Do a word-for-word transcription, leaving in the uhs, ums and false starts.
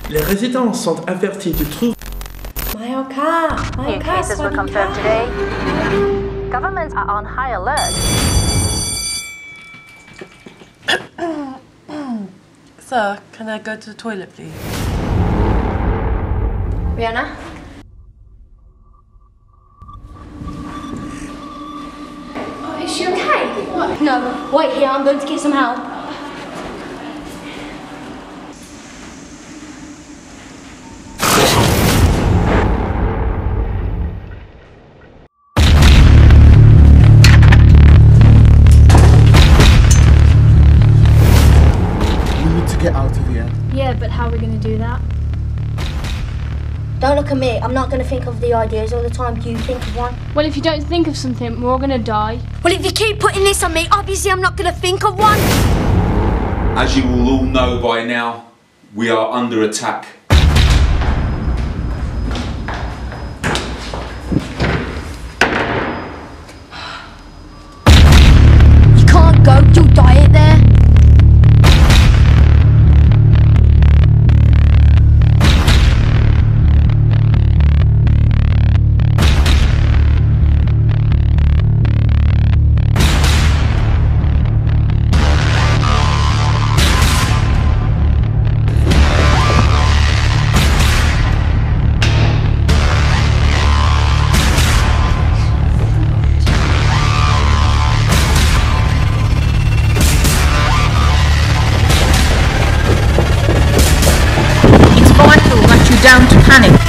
Les résidents sont avertis du trouble. My old car. My New old car. cases were confirmed today. Governments are on high alert. Sir, can I go to the toilet, please? Rihanna? Oh, is she okay? What? No, wait here, I'm going to get some help. Get out of here. Yeah, but how are we going to do that? Don't look at me. I'm not going to think of the ideas all the time. Do you think of one? Well, if you don't think of something, we're all going to die. Well, if you keep putting this on me, obviously I'm not going to think of one. As you will all know by now, we are under attack. You can't go. You'll die out there. Down to panic.